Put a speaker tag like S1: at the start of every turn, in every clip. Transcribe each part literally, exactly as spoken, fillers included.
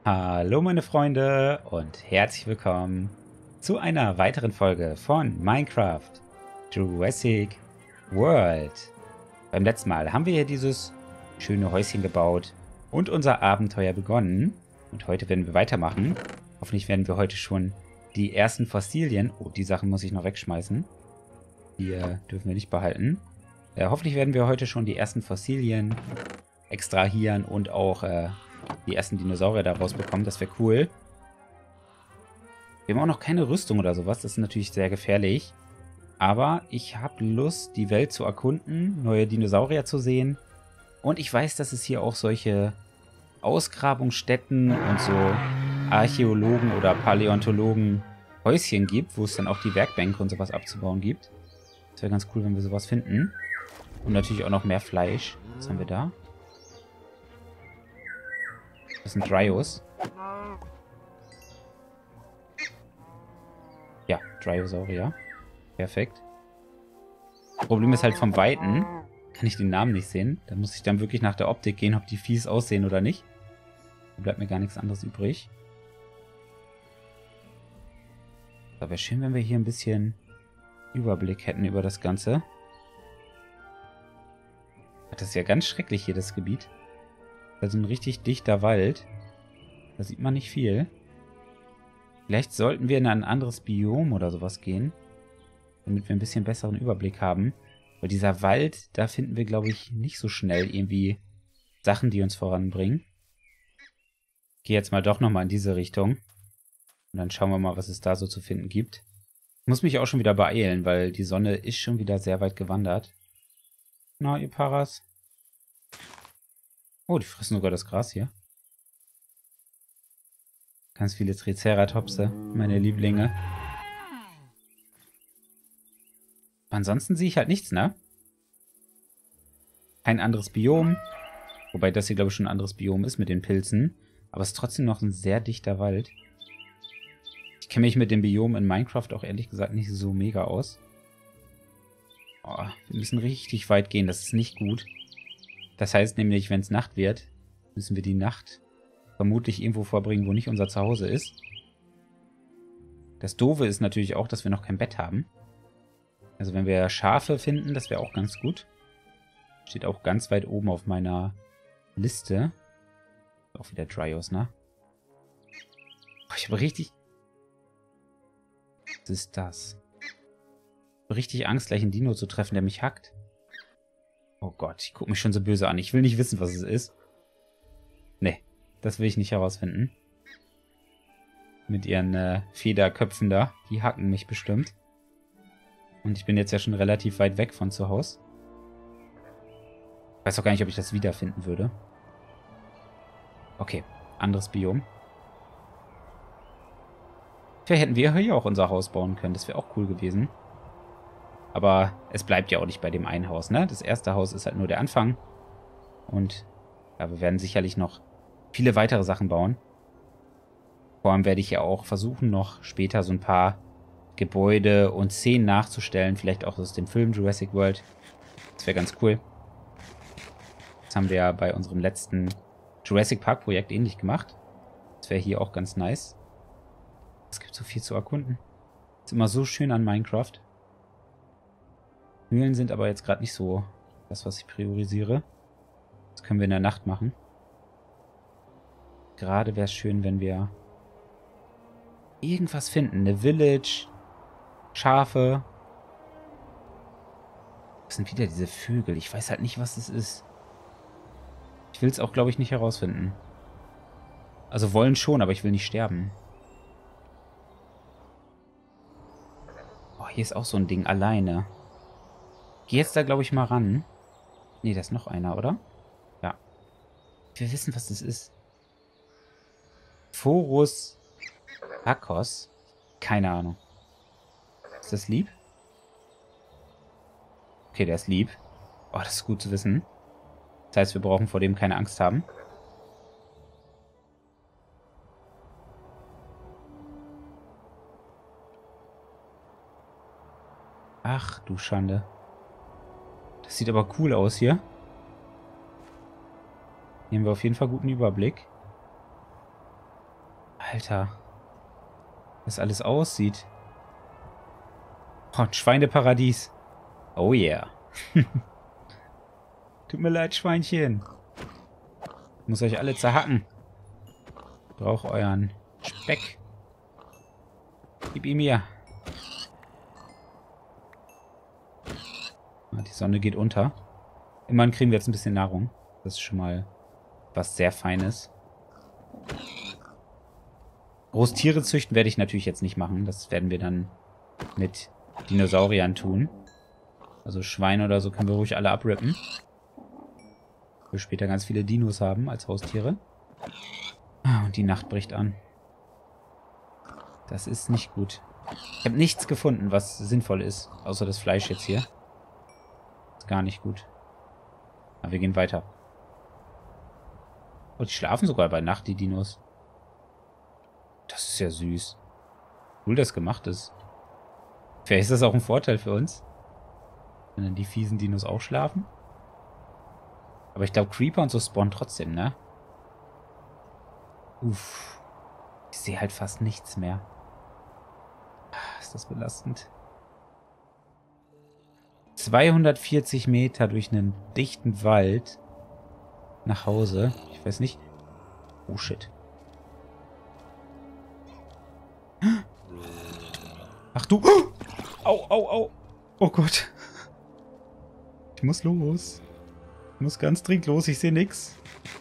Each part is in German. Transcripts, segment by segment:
S1: Hallo meine Freunde und herzlich willkommen zu einer weiteren Folge von Minecraft Jurassic World. Beim letzten Mal haben wir hier dieses schöne Häuschen gebaut und unser Abenteuer begonnen. Und heute werden wir weitermachen. Hoffentlich werden wir heute schon die ersten Fossilien... Oh, die Sachen muss ich noch wegschmeißen. Die äh, dürfen wir nicht behalten. Äh, hoffentlich werden wir heute schon die ersten Fossilien extrahieren und auch... Äh, die ersten Dinosaurier da rausbekommen. Das wäre cool. Wir haben auch noch keine Rüstung oder sowas. Das ist natürlich sehr gefährlich. Aber ich habe Lust, die Welt zu erkunden, neue Dinosaurier zu sehen. Und ich weiß, dass es hier auch solche Ausgrabungsstätten und so Archäologen oder Paläontologen Häuschen gibt, wo es dann auch die Werkbänke und sowas abzubauen gibt. Das wäre ganz cool, wenn wir sowas finden. Und natürlich auch noch mehr Fleisch. Was haben wir da? Das sind Dryos. Ja, Dryosaurier. Perfekt. Das Problem ist halt vom Weiten, kann ich den Namen nicht sehen. Da muss ich dann wirklich nach der Optik gehen, ob die fies aussehen oder nicht. Da bleibt mir gar nichts anderes übrig. Da wäre schön, wenn wir hier ein bisschen Überblick hätten über das Ganze. Das ist ja ganz schrecklich hier, das Gebiet. Also ein richtig dichter Wald. Da sieht man nicht viel. Vielleicht sollten wir in ein anderes Biom oder sowas gehen. Damit wir ein bisschen besseren Überblick haben. Weil dieser Wald, da finden wir, glaube ich, nicht so schnell irgendwie Sachen, die uns voranbringen. Ich gehe jetzt mal doch nochmal in diese Richtung. Und dann schauen wir mal, was es da so zu finden gibt. Ich muss mich auch schon wieder beeilen, weil die Sonne ist schon wieder sehr weit gewandert. Na, ihr Paras. Oh, die fressen sogar das Gras hier. Ganz viele Triceratopse, meine Lieblinge. Ansonsten sehe ich halt nichts, ne? Kein anderes Biom. Wobei das hier, glaube ich, schon ein anderes Biom ist mit den Pilzen. Aber es ist trotzdem noch ein sehr dichter Wald. Ich kenne mich mit dem Biom in Minecraft auch ehrlich gesagt nicht so mega aus. Oh, wir müssen richtig weit gehen, das ist nicht gut. Das heißt nämlich, wenn es Nacht wird, müssen wir die Nacht vermutlich irgendwo verbringen, wo nicht unser Zuhause ist. Das Doofe ist natürlich auch, dass wir noch kein Bett haben. Also wenn wir Schafe finden, das wäre auch ganz gut. Steht auch ganz weit oben auf meiner Liste. Auch wieder Dryos, ne? Oh, ich habe richtig... Was ist das? Ich habe richtig Angst, gleich einen Dino zu treffen, der mich hackt. Oh Gott, ich gucke mich schon so böse an. Ich will nicht wissen, was es ist. Nee, das will ich nicht herausfinden. Mit ihren äh, Federköpfen da. Die hacken mich bestimmt. Und ich bin jetzt ja schon relativ weit weg von zu Hause. Ich weiß auch gar nicht, ob ich das wiederfinden würde. Okay, anderes Biom. Vielleicht hätten wir hier auch unser Haus bauen können. Das wäre auch cool gewesen. Aber es bleibt ja auch nicht bei dem einen Haus, ne? Das erste Haus ist halt nur der Anfang. Und ja, wir werden sicherlich noch viele weitere Sachen bauen. Vor allem werde ich ja auch versuchen, noch später so ein paar Gebäude und Szenen nachzustellen. Vielleicht auch aus dem Film Jurassic World. Das wäre ganz cool. Das haben wir ja bei unserem letzten Jurassic Park Projekt ähnlich gemacht. Das wäre hier auch ganz nice. Es gibt so viel zu erkunden. Ist immer so schön an Minecraft. Höhlen sind aber jetzt gerade nicht so das, was ich priorisiere. Das können wir in der Nacht machen. Gerade wäre es schön, wenn wir irgendwas finden. Eine Village, Schafe. Das sind wieder diese Vögel. Ich weiß halt nicht, was das ist. Ich will es auch, glaube ich, nicht herausfinden. Also wollen schon, aber ich will nicht sterben. Oh, hier ist auch so ein Ding alleine. Geh jetzt da, glaube ich, mal ran. Nee, da ist noch einer, oder? Ja. Wir wissen, was das ist. Phorus Akos. Keine Ahnung. Ist das lieb? Okay, der ist lieb. Oh, das ist gut zu wissen. Das heißt, wir brauchen vor dem keine Angst haben. Ach, du Schande. Das sieht aber cool aus hier. Hier haben wir auf jeden Fall guten Überblick. Alter. Was alles aussieht. Oh, ein Schweineparadies. Oh yeah. Tut mir leid, Schweinchen. Ich muss euch alle zerhacken. Ich brauche euren Speck. Gib ihn mir. Die Sonne geht unter. Immerhin kriegen wir jetzt ein bisschen Nahrung. Das ist schon mal was sehr Feines. Großtiere züchten werde ich natürlich jetzt nicht machen. Das werden wir dann mit Dinosauriern tun. Also Schweine oder so können wir ruhig alle abrippen. Wir später ganz viele Dinos haben als Haustiere. Ah, und die Nacht bricht an. Das ist nicht gut. Ich habe nichts gefunden, was sinnvoll ist. Außer das Fleisch jetzt hier. Ist gar nicht gut. Aber wir gehen weiter. Oh, die schlafen sogar bei Nacht, die Dinos. Das ist ja süß. Cool, das gemacht ist. Vielleicht ist das auch ein Vorteil für uns. Wenn dann die fiesen Dinos auch schlafen. Aber ich glaube, Creeper und so spawnen trotzdem, ne? Uff. Ich sehe halt fast nichts mehr. Ist das belastend. zweihundertvierzig Meter durch einen dichten Wald nach Hause. Ich weiß nicht. Oh, shit. Ach du. Au, au, au. Oh Gott. Ich muss los. Ich muss ganz dringend los. Ich sehe nix.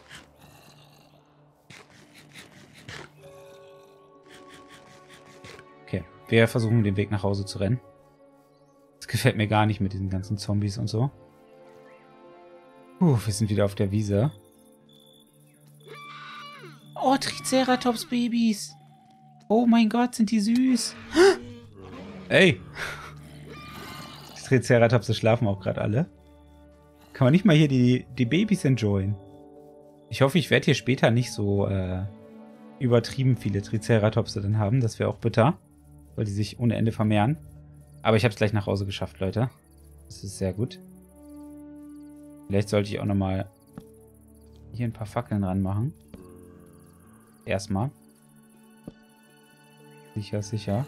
S1: Okay. Wir versuchen, den Weg nach Hause zu rennen. Das gefällt mir gar nicht mit diesen ganzen Zombies und so. Puh, wir sind wieder auf der Wiese. Oh, Triceratops-Babys. Oh mein Gott, sind die süß. Ey. Die Triceratops schlafen auch gerade alle. Kann man nicht mal hier die, die Babys enjoyen? Ich hoffe, ich werde hier später nicht so äh, übertrieben viele Triceratops dann haben. Das wäre auch bitter, weil die sich ohne Ende vermehren. Aber ich habe es gleich nach Hause geschafft, Leute. Das ist sehr gut. Vielleicht sollte ich auch nochmal hier ein paar Fackeln ranmachen. Erstmal. Sicher, sicher.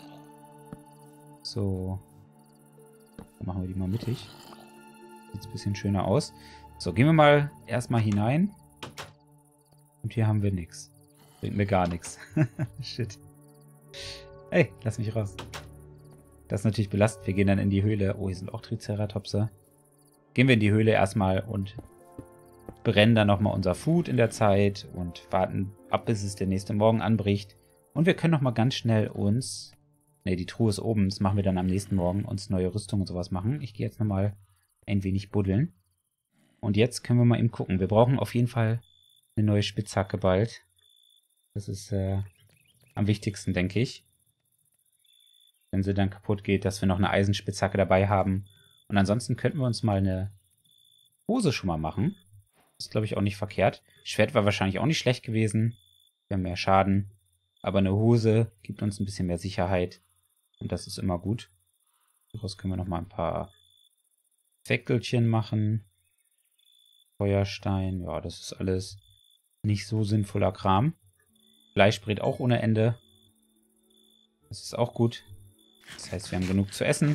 S1: So. Dann machen wir die mal mittig. Sieht ein bisschen schöner aus. So, gehen wir mal erstmal hinein. Und hier haben wir nichts. Bringt mir gar nichts. Shit. Ey, lass mich raus. Das ist natürlich belastend. Wir gehen dann in die Höhle. Oh, hier sind auch Triceratopse. Gehen wir in die Höhle erstmal und brennen dann nochmal unser Food in der Zeit und warten ab, bis es der nächste Morgen anbricht. Und wir können nochmal ganz schnell uns... Ne, die Truhe ist oben. Das machen wir dann am nächsten Morgen. Uns neue Rüstung und sowas machen. Ich gehe jetzt nochmal ein wenig buddeln. Und jetzt können wir mal eben gucken. Wir brauchen auf jeden Fall eine neue Spitzhacke bald. Das ist äh, am wichtigsten, denke ich. Wenn sie dann kaputt geht, dass wir noch eine Eisenspitzhacke dabei haben. Und ansonsten könnten wir uns mal eine Hose schon mal machen. Das ist, glaube ich, auch nicht verkehrt. Schwert war wahrscheinlich auch nicht schlecht gewesen. Wir haben mehr Schaden. Aber eine Hose gibt uns ein bisschen mehr Sicherheit. Und das ist immer gut. Daraus können wir noch mal ein paar Fäckelchen machen. Feuerstein. Ja, das ist alles nicht so sinnvoller Kram. Fleisch brät auch ohne Ende. Das ist auch gut. Das heißt, wir haben genug zu essen.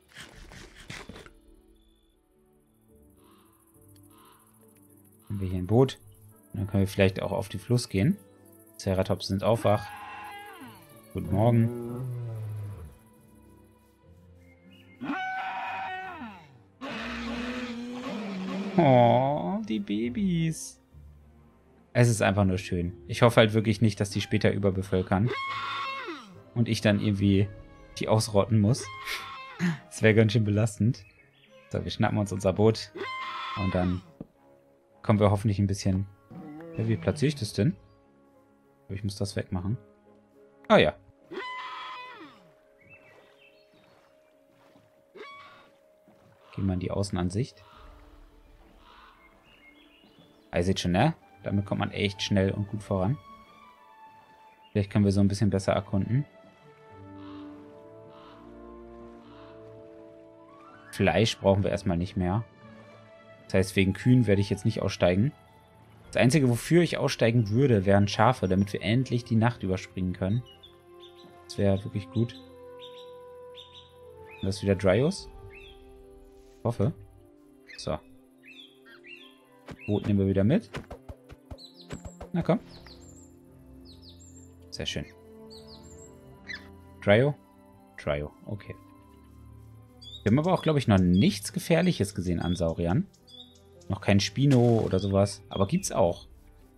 S1: Haben wir hier ein Boot. Und dann können wir vielleicht auch auf den Fluss gehen. Triceratops sind auch wach. Guten Morgen. Oh, die Babys. Es ist einfach nur schön. Ich hoffe halt wirklich nicht, dass die später überbevölkern. Und ich dann irgendwie die ausrotten muss. Das wäre ganz schön belastend. So, wir schnappen uns unser Boot. Und dann kommen wir hoffentlich ein bisschen... Ja, wie platziere ich das denn? Aber ich muss das wegmachen. Ah ja. Gehen wir in die Außenansicht. Ah, ihr seht schon, ne? Damit kommt man echt schnell und gut voran. Vielleicht können wir so ein bisschen besser erkunden. Fleisch brauchen wir erstmal nicht mehr. Das heißt, wegen Kühen werde ich jetzt nicht aussteigen. Das Einzige, wofür ich aussteigen würde, wären Schafe, damit wir endlich die Nacht überspringen können. Das wäre wirklich gut. Und das ist wieder Dryos. Ich hoffe. So. Boot nehmen wir wieder mit. Na komm. Sehr schön. Dryo? Dryo, okay. Wir haben aber auch, glaube ich, noch nichts Gefährliches gesehen an Sauriern. Noch kein Spino oder sowas. Aber gibt's auch.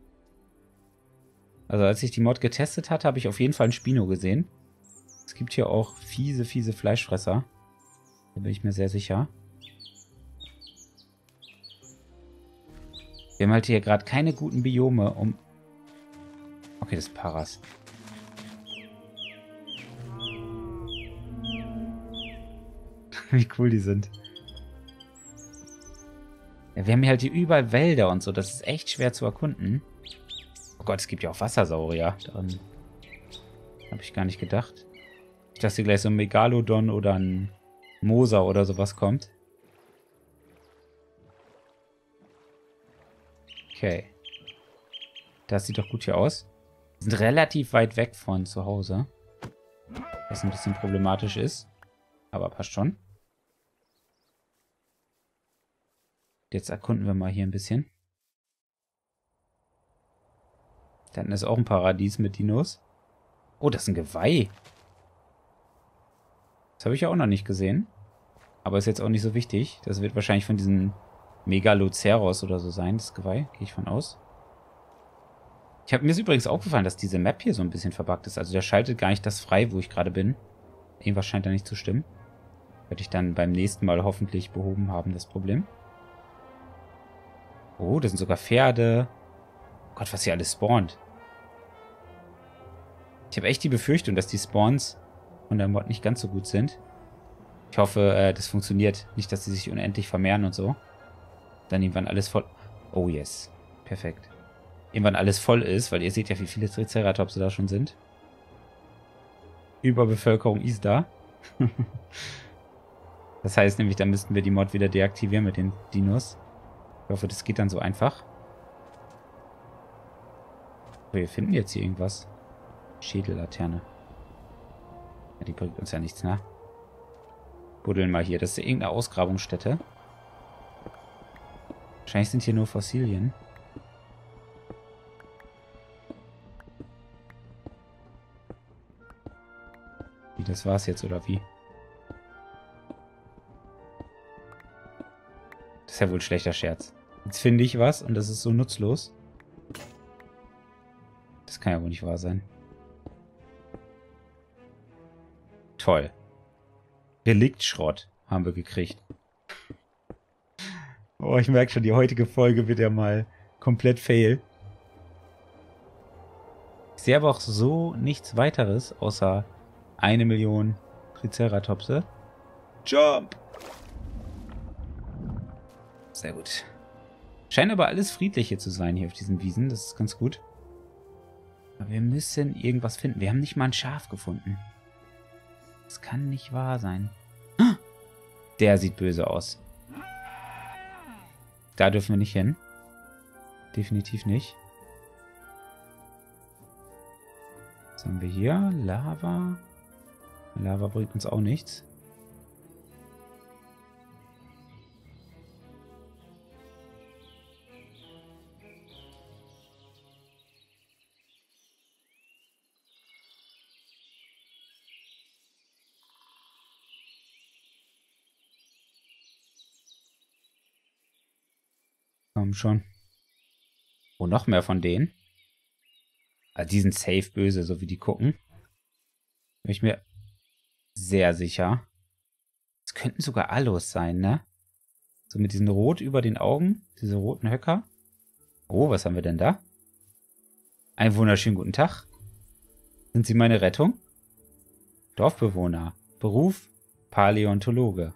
S1: Also als ich die Mod getestet hatte, habe ich auf jeden Fall einen Spino gesehen. Es gibt hier auch fiese, fiese Fleischfresser. Da bin ich mir sehr sicher. Wir haben halt hier gerade keine guten Biome, um... Okay, das ist Paras. Wie cool die sind. Ja, wir haben hier halt hier überall Wälder und so. Das ist echt schwer zu erkunden. Oh Gott, es gibt ja auch Wassersaurier. Daran habe ich gar nicht gedacht. Ich dachte, gleich so ein Megalodon oder ein Moser oder sowas kommt. Okay. Das sieht doch gut hier aus. Wir sind relativ weit weg von zu Hause. Was ein bisschen problematisch ist. Aber passt schon. Jetzt erkunden wir mal hier ein bisschen. Dann ist auch ein Paradies mit Dinos. Oh, das ist ein Geweih. Das habe ich ja auch noch nicht gesehen. Aber ist jetzt auch nicht so wichtig. Das wird wahrscheinlich von diesen Megaloceros oder so sein, das Geweih. Gehe ich von aus. Ich habe mir ist übrigens aufgefallen, dass diese Map hier so ein bisschen verbuggt ist. Also der schaltet gar nicht das frei, wo ich gerade bin. Irgendwas scheint da nicht zu stimmen. Werde ich dann beim nächsten Mal hoffentlich behoben haben, das Problem. Oh, das sind sogar Pferde. Oh Gott, was hier alles spawnt. Ich habe echt die Befürchtung, dass die Spawns von der Mod nicht ganz so gut sind. Ich hoffe, äh, das funktioniert. Nicht, dass sie sich unendlich vermehren und so. Dann irgendwann alles voll... Oh yes. Perfekt. Irgendwann alles voll ist, weil ihr seht ja, wie viele Triceratopse da schon sind. Überbevölkerung ist da. Das heißt nämlich, dann müssten wir die Mod wieder deaktivieren mit den Dinos. Ich hoffe, das geht dann so einfach. Wir finden jetzt hier irgendwas. Schädellaterne. Ja, die bringt uns ja nichts, ne? Buddeln mal hier. Das ist irgendeine Ausgrabungsstätte. Wahrscheinlich sind hier nur Fossilien. Wie, das war's jetzt, oder wie? Das ist ja wohl ein schlechter Scherz. Jetzt finde ich was und das ist so nutzlos. Das kann ja wohl nicht wahr sein. Toll. Reliktschrott haben wir gekriegt. Oh, ich merke schon, die heutige Folge wird ja mal komplett fail. Ich sehe aber auch so nichts weiteres, außer eine Million Triceratopse. Jump! Sehr gut. Scheint aber alles friedlich hier zu sein, hier auf diesen Wiesen. Das ist ganz gut. Aber wir müssen irgendwas finden. Wir haben nicht mal ein Schaf gefunden. Das kann nicht wahr sein. Der sieht böse aus. Da dürfen wir nicht hin. Definitiv nicht. Was haben wir hier? Lava. Lava bringt uns auch nichts. Komm schon. Oh, noch mehr von denen. Also die sind safe böse, so wie die gucken. Bin ich mir sehr sicher. Es könnten sogar Allos sein, ne? So mit diesen Rot über den Augen. Diese roten Höcker. Oh, was haben wir denn da? Einen wunderschönen guten Tag. Sind Sie meine Rettung? Dorfbewohner. Beruf? Paläontologe.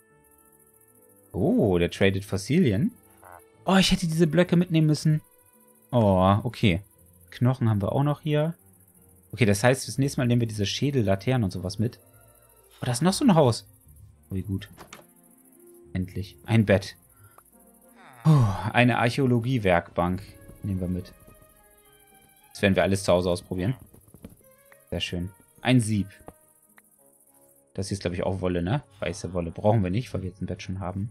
S1: Oh, der tradet Fossilien. Oh, ich hätte diese Blöcke mitnehmen müssen. Oh, okay. Knochen haben wir auch noch hier. Okay, das heißt, das nächste Mal nehmen wir diese Schädellaternen und sowas mit. Oh, da ist noch so ein Haus. Oh, wie gut. Endlich. Ein Bett. Oh, eine Archäologie-Werkbank. Nehmen wir mit. Das werden wir alles zu Hause ausprobieren. Sehr schön. Ein Sieb. Das hier ist, glaube ich, auch Wolle, ne? Weiße Wolle brauchen wir nicht, weil wir jetzt ein Bett schon haben.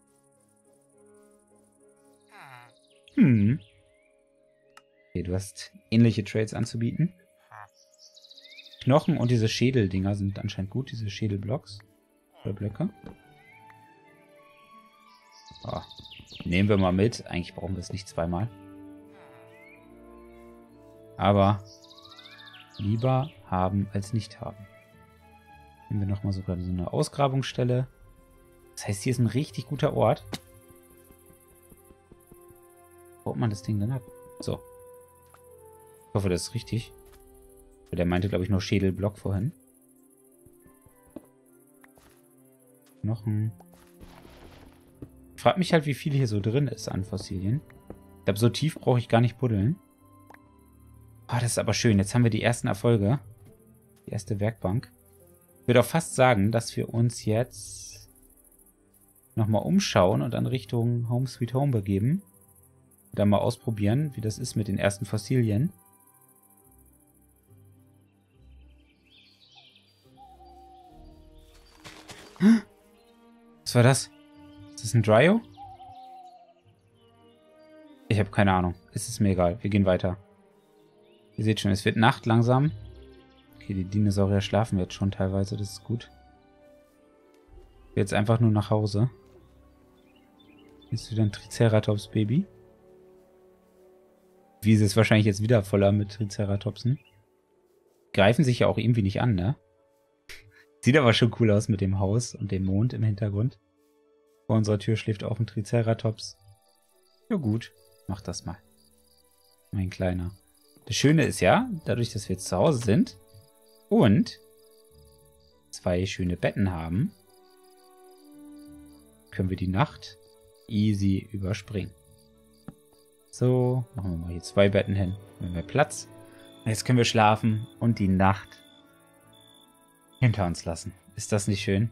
S1: Hm. Okay, du hast ähnliche Trades anzubieten. Knochen und diese Schädeldinger sind anscheinend gut, diese Schädelblocks. Oder Blöcke. Oh, nehmen wir mal mit. Eigentlich brauchen wir es nicht zweimal. Aber lieber haben als nicht haben. Nehmen wir nochmal sogar so eine Ausgrabungsstelle. Das heißt, hier ist ein richtig guter Ort. Baut man das Ding dann ab? So. Ich hoffe, das ist richtig. Der meinte, glaube ich, nur Schädelblock vorhin. Knochen. Ich frage mich halt, wie viel hier so drin ist an Fossilien. Ich glaube, so tief brauche ich gar nicht buddeln. Ah, das ist aber schön. Jetzt haben wir die ersten Erfolge. Die erste Werkbank. Ich würde auch fast sagen, dass wir uns jetzt nochmal umschauen und dann Richtung Home Sweet Home begeben. Da mal ausprobieren, wie das ist mit den ersten Fossilien. Was war das? Ist das ein Dryo? Ich habe keine Ahnung. Es ist mir egal. Wir gehen weiter. Ihr seht schon, es wird Nacht langsam. Okay, die Dinosaurier schlafen jetzt schon teilweise. Das ist gut. Jetzt einfach nur nach Hause. Hier ist wieder ein Triceratops-Baby. Die Wiese ist wahrscheinlich jetzt wieder voller mit Triceratopsen. Greifen sich ja auch irgendwie nicht an, ne? Sieht aber schon cool aus mit dem Haus und dem Mond im Hintergrund. Vor unserer Tür schläft auch ein Triceratops. Ja gut, mach das mal. Mein Kleiner. Das Schöne ist ja, dadurch, dass wir jetzt zu Hause sind und zwei schöne Betten haben, können wir die Nacht easy überspringen. So, machen wir mal hier zwei Betten hin. Haben wir mehr Platz. Jetzt können wir schlafen und die Nacht hinter uns lassen. Ist das nicht schön?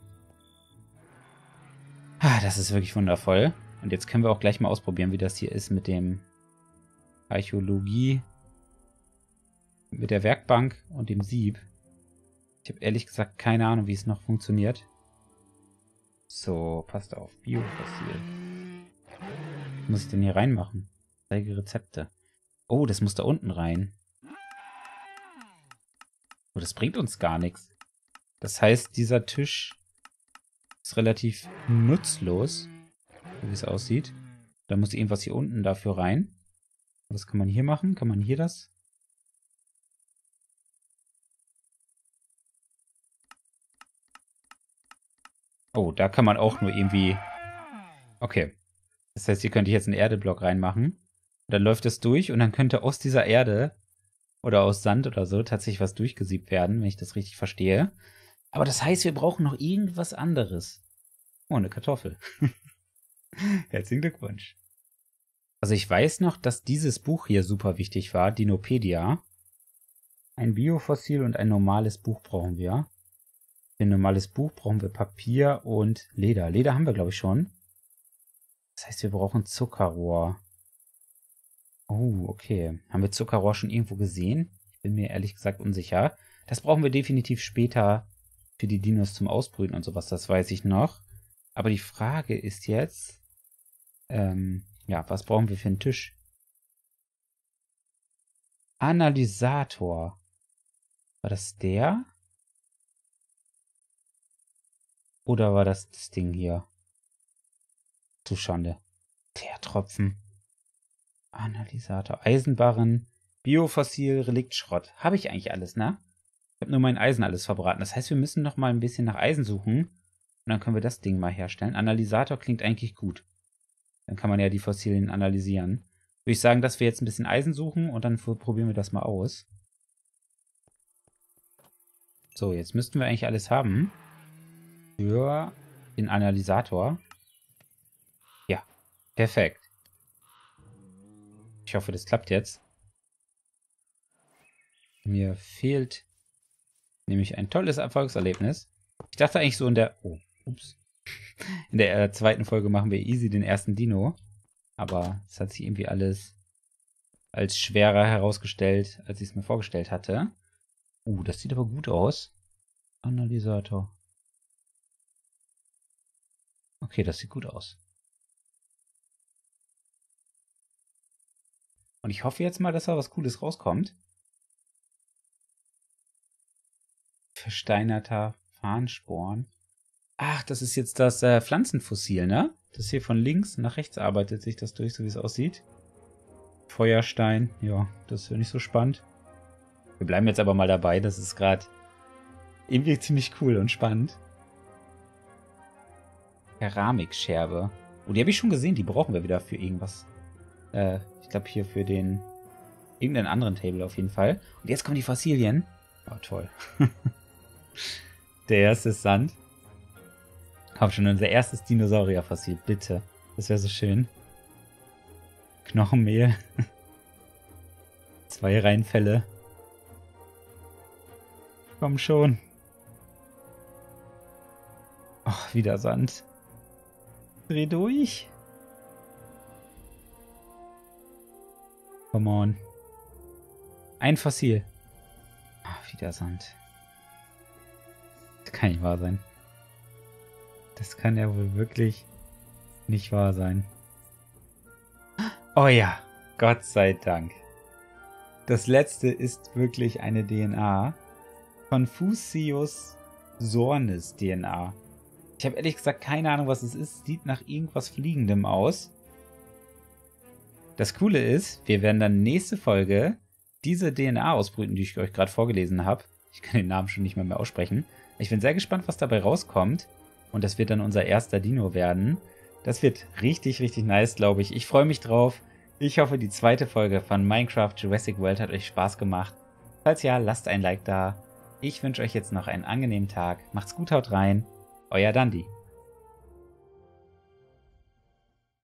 S1: Ah, das ist wirklich wundervoll. Und jetzt können wir auch gleich mal ausprobieren, wie das hier ist mit dem Archäologie, mit der Werkbank und dem Sieb. Ich habe ehrlich gesagt keine Ahnung, wie es noch funktioniert. So, passt auf. Biofossil. Was muss ich denn hier reinmachen? Zeige Rezepte. Oh, das muss da unten rein. Oh, das bringt uns gar nichts. Das heißt, dieser Tisch ist relativ nutzlos, wie es aussieht. Da muss irgendwas hier unten dafür rein. Was kann man hier machen? Kann man hier das? Oh, da kann man auch nur irgendwie... Okay. Das heißt, hier könnte ich jetzt einen Erdeblock reinmachen. Dann läuft es durch und dann könnte aus dieser Erde oder aus Sand oder so tatsächlich was durchgesiebt werden, wenn ich das richtig verstehe. Aber das heißt, wir brauchen noch irgendwas anderes. Oh, eine Kartoffel. Herzlichen Glückwunsch. Also ich weiß noch, dass dieses Buch hier super wichtig war, Dinopedia. Ein Biofossil und ein normales Buch brauchen wir. Für ein normales Buch brauchen wir Papier und Leder. Leder haben wir, glaube ich, schon. Das heißt, wir brauchen Zuckerrohr. Oh, okay. Haben wir Zuckerrohr schon irgendwo gesehen? Ich bin mir ehrlich gesagt unsicher. Das brauchen wir definitiv später für die Dinos zum Ausbrüten und sowas, das weiß ich noch. Aber die Frage ist jetzt, ähm, ja, was brauchen wir für einen Tisch? Analysator. War das der? Oder war das das Ding hier? Zu Schande. Teertropfen. Analysator. Eisenbarren. Biofossil. Reliktschrott. Habe ich eigentlich alles, ne? Ich habe nur mein Eisen alles verbraten. Das heißt, wir müssen noch mal ein bisschen nach Eisen suchen. Und dann können wir das Ding mal herstellen. Analysator klingt eigentlich gut. Dann kann man ja die Fossilien analysieren. Würde ich sagen, dass wir jetzt ein bisschen Eisen suchen und dann probieren wir das mal aus. So, jetzt müssten wir eigentlich alles haben. Für den Analysator. Ja, perfekt. Ich hoffe, das klappt jetzt. Mir fehlt nämlich ein tolles Erfolgserlebnis. Ich dachte eigentlich so in der... Oh, ups. In der äh, zweiten Folge machen wir easy den ersten Dino. Aber es hat sich irgendwie alles als schwerer herausgestellt, als ich es mir vorgestellt hatte. Uh, das sieht aber gut aus. Analysator. Okay, das sieht gut aus. Und ich hoffe jetzt mal, dass da was Cooles rauskommt. Versteinerter Farnsporn. Ach, das ist jetzt das äh, Pflanzenfossil, ne? Das hier von links nach rechts arbeitet sich das durch, so wie es aussieht. Feuerstein, ja, das ist ja nicht so spannend. Wir bleiben jetzt aber mal dabei, das ist gerade irgendwie ziemlich cool und spannend. Keramikscherbe. Oh, die habe ich schon gesehen, die brauchen wir wieder für irgendwas. Äh, ich glaube hier für den irgendeinen anderen Table auf jeden Fall. Und jetzt kommen die Fossilien. Oh, toll. Der erste ist Sand. Komm schon, unser erstes Dinosaurierfossil, bitte. Das wäre so schön. Knochenmehl. Zwei Reinfälle. Komm schon. Ach, wieder Sand. Dreh durch. Come on. Ein Fossil. Ach, wieder Sand. Das kann nicht wahr sein. Das kann ja wohl wirklich nicht wahr sein. Oh ja, Gott sei Dank. Das letzte ist wirklich eine D N A. Confucius Sornis D N A. Ich habe ehrlich gesagt keine Ahnung, was es ist. Sieht nach irgendwas Fliegendem aus. Das Coole ist, wir werden dann nächste Folge diese D N A ausbrüten, die ich euch gerade vorgelesen habe. Ich kann den Namen schon nicht mehr, mehr aussprechen. Ich bin sehr gespannt, was dabei rauskommt. Und das wird dann unser erster Dino werden. Das wird richtig, richtig nice, glaube ich. Ich freue mich drauf. Ich hoffe, die zweite Folge von Minecraft Jurassic World hat euch Spaß gemacht. Falls ja, lasst ein Like da. Ich wünsche euch jetzt noch einen angenehmen Tag. Macht's gut, haut rein. Euer Dandi.